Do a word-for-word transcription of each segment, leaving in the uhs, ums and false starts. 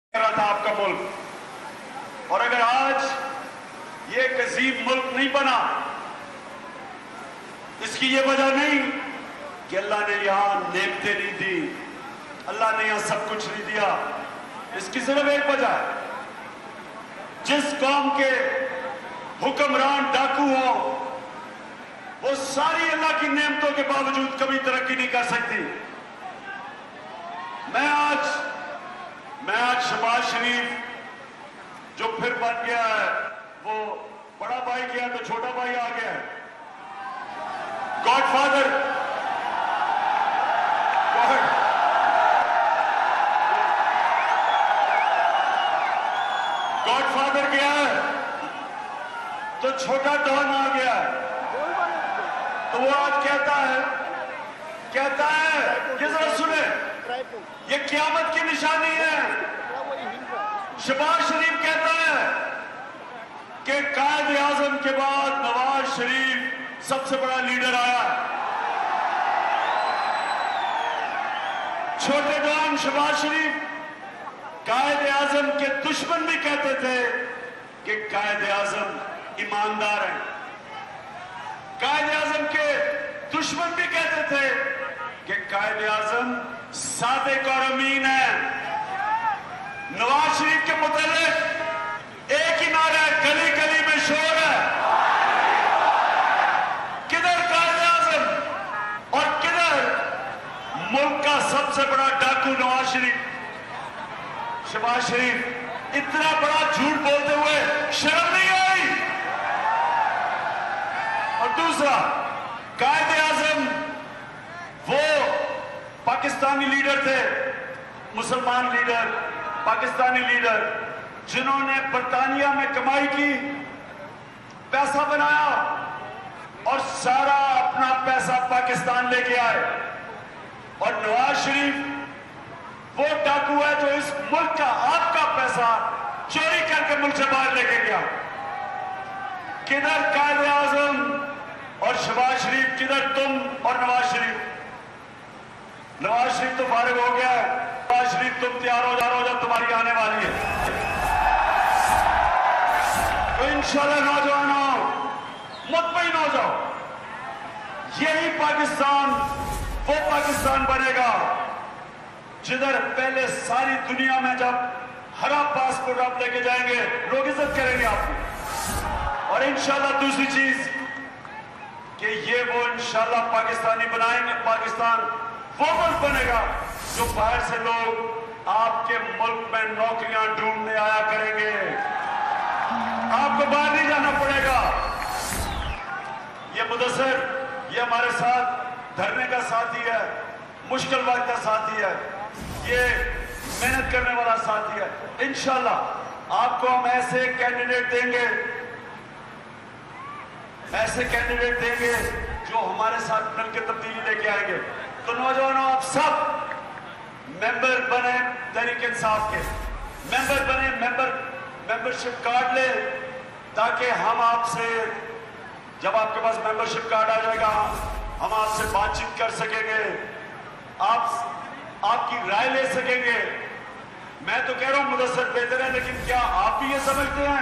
رہا تھا آپ کا ملک، اور اگر آج یہ ایک عظیم ملک نہیں بنا، اس کی یہ وجہ نہیں کہ اللہ نے یہاں نعمتیں نہیں دی، اللہ نے یہاں سب کچھ نہیں دیا. اس کی صرف ایک وجہ ہے، جس قوم کے حکمران ڈاکو ہوں وہ ساری اللہ کی نعمتوں کے باوجود کبھی ترقی نہیں کر سکتی. میں آج میں آج شہباز شریف جو پھر بن گیا ہے، وہ بڑا بھائی گیا تو چھوٹا بھائی آ گیا ہے، گاڈ فادر گاڈ فادر گیا ہے تو چھوٹا ڈان آ گیا ہے. تو وہ آج کہتا ہے کہتا ہے یہ ذرا سنیں، یہ قیامت کی نشانی ہے. شہباز شریف کہتا ہے کہ قائد اعظم کے بعد نواز شریف سب سے بڑا لیڈر آیا. چھوٹے ڈان شہباز شریف قائد اعظم کے دشمن بھی کہتے تھے کہ قائد اعظم ایماندار ہیں. قائد اعظم کے دشمن بھی کہتے تھے کہ قائد اعظم صادق اور امین ہے. نواز شریف کے متعلق ایک ہی نعرہ ہے، گلی گلی میں شور ہے. کدھر قائد اعظم اور کدھر ملک کا سب سے بڑا ڈاکو نواز شریف؟ شہباز شریف اتنا بڑا جھوٹ بولتے ہوئے شرم نہیں آئی؟ اور دوسرا، قائد اعظم وہ پاکستانی لیڈر تھے، مسلمان لیڈر، پاکستانی لیڈر، جنہوں نے برطانیہ میں کمائی کی، پیسہ بنایا اور سارا اپنا پیسہ پاکستان لے کے آئے. اور نواز شریف وہ ڈاکو ہے جو اس ملک کا آپ کا پیسہ چوری کر کے ملک سے باہر لے کے گیا. کدھر قائد اعظم اور شہباز شریف، کدھر تم اور نواز شریف؟ نواز شریف تو فارغ ہو گیا ہے، نواز شریف تم تیار ہو جا رہو جب تمہاری آنے والی ہے. تو انشاءاللہ نوجوانوں مطمئن ہو جاؤ، یہی پاکستان وہ پاکستان بنے گا جدھر پہلے ساری دنیا میں جب ہرا پاسپورٹ آپ لے کے جائیں گے لوگ عزت کریں گے آپ کی. اور انشاءاللہ دوسری چیز کہ یہ وہ انشاءاللہ پاکستانی بنائیں گے، پاکستان وہ ملک بنے گا جو باہر سے لوگ آپ کے ملک میں نوکریاں ڈھونڈنے آیا کریں گے. آپ کو باہر نہیں جانا پڑے گا. یہ مدثر یہ ہمارے ساتھ دھرنے کا ساتھی ہے، مشکل وقت کا ساتھی ہے، یہ محنت کرنے والا ساتھی ہے. انشاءاللہ آپ کو ہم ایسے کینڈیڈیٹ دیں گے ایسے کینڈیڈیٹ دیں گے جو ہمارے ساتھ مل کے تبدیلی لے کے آئیں گے. تو نوجوانوں آپ سب ممبر بنے تحریک انصاف کے، ممبر بنے، ممبر ممبرشپ کارڈ لے، تاکہ ہم آپ سے جب آپ کے پاس ممبرشپ کارڈ آ جائے گا ہم آپ سے بات چیت کر سکیں گے، آپ آپ کی رائے لے سکیں گے. میں تو کہہ رہا ہوں مدثر بہتر ہے، لیکن کیا آپ بھی یہ سمجھتے ہیں؟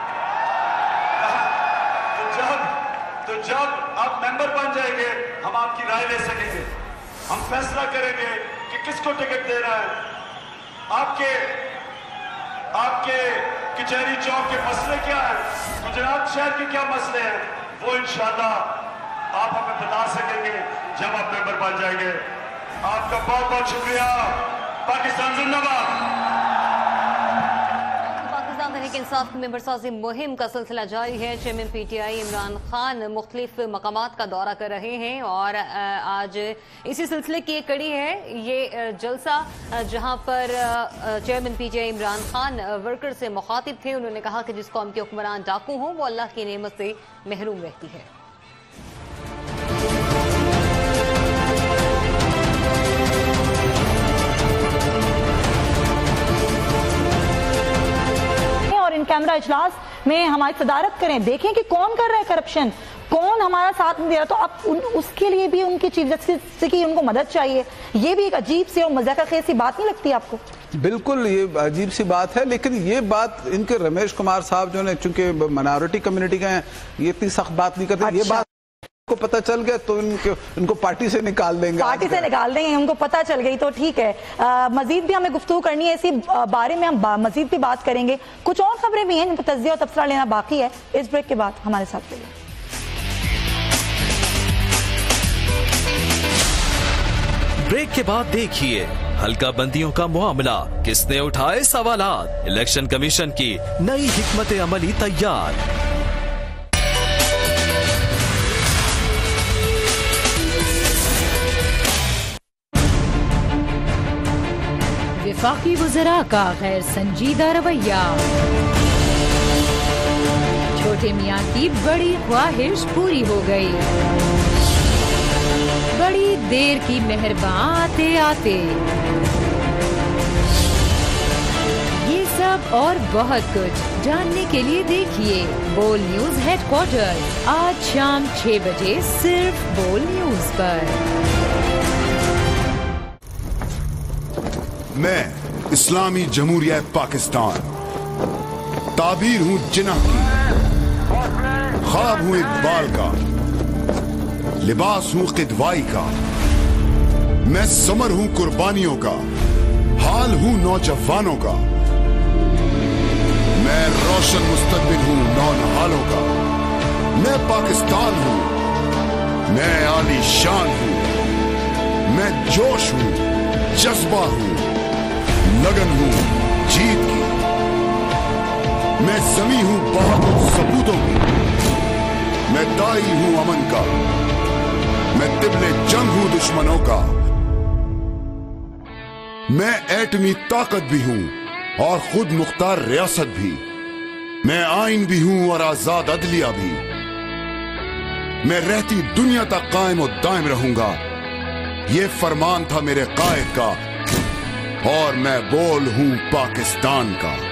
تو جب تو جب آپ ممبر بن جائیں گے ہم آپ کی رائے لے سکیں گے، ہم فیصلہ کریں گے کہ کس کو ٹکٹ دینا ہے. آپ کے آپ کے کچہری چوک کے مسئلے کیا ہیں، گجرات شہر کے کیا مسئلے ہیں، وہ انشاءاللہ آپ ہمیں بتا سکیں گے جب آپ ممبر بن جائیں گے. آپ کا بہت بہت شکریہ. پاکستان زندہ باد. پاکستان تحریک انصاف کی ممبر سازی مہم کا سلسلہ جاری ہے. Chairman P T I Imran Khan مختلف مقامات کا دورہ کر رہے ہیں اور آج اسی سلسلے کی ایک کڑی ہے یہ جلسہ، جہاں پر chairman P T I Imran Khan worker سے مخاطب تھے. انہوں نے کہا کہ جس قوم کے حکمران ڈاکو ہوں وہ اللہ کی نعمت سے محروم رہتی ہے. کیمرہ اجلاس میں ہماری صدارت کریں، دیکھیں کہ کون کر رہا ہے کرپشن، کون ہمارا ساتھ نہیں دے رہا. تو اب اس کے لیے بھی ان کی چیف جسٹس کی ان کو مدد چاہیے. یہ بھی ایک عجیب سی اور مضحکہ خیز سی بات نہیں لگتی آپ کو؟ بالکل یہ عجیب سی بات ہے، لیکن یہ بات ان کے رمیش کمار صاحب جو نے چونکہ مائنورٹی کمیونٹی کے ہیں یہ اتنی سخت بات نہیں کرتے. یہ بات کو پتہ چل گیا تو ان کو ان کو پارٹی سے نکال دیں گے، پارٹی سے نکال دیں گے. ان کو پتہ چل گئی تو ٹھیک ہے. مزید بھی ہمیں گفتگو کرنی ہے، اسی بارے میں ہم مزید بھی بات کریں گے. کچھ اور خبریں بھی ہیں جن پر تجزیہ اور تبصرہ لینا باقی ہے. اس بریک کے بعد ہمارے ساتھ رہیے. بریک کے بعد دیکھیے حلقہ بندیوں کا معاملہ، کس نے اٹھائے سوالات، الیکشن کمیشن کی نئی حکمت عملی تیار. وفاقی وزراء کا غیر سنجیدہ رویہ، چھوٹے میاں کی بڑی خواہش پوری ہو گئی، بڑی دیر کی مہربان آتے آتے. یہ سب اور بہت کچھ جاننے کے لیے دیکھیے بول نیوز ہیڈ کوارٹر آج شام چھ بجے صرف بول نیوز پر. میں اسلامی جمہوریہ پاکستان تعبیر ہوں جناح کی، خواب ہوں اقبال کا، لباس ہوں قدوائی کا، میں سمر ہوں قربانیوں کا، حال ہوں نوجوانوں کا، میں روشن مستقبل ہوں نونہالوں کا، میں پاکستان ہوں، میں عالی شان ہوں، میں جوش ہوں، جذبہ ہوں، لگن ہوں جیت کی، میں زمیں ہوں بہادر ثبوتوں کی، میں دائی ہوں امن کا، میں طبل جنگ ہوں دشمنوں کا، میں ایٹمی طاقت بھی ہوں اور خود مختار ریاست بھی، میں آئین بھی ہوں اور آزاد عدلیہ بھی، میں رہتی دنیا تک قائم و دائم رہوں گا، یہ فرمان تھا میرے قائد کا، اور میں بول ہوں پاکستان کا.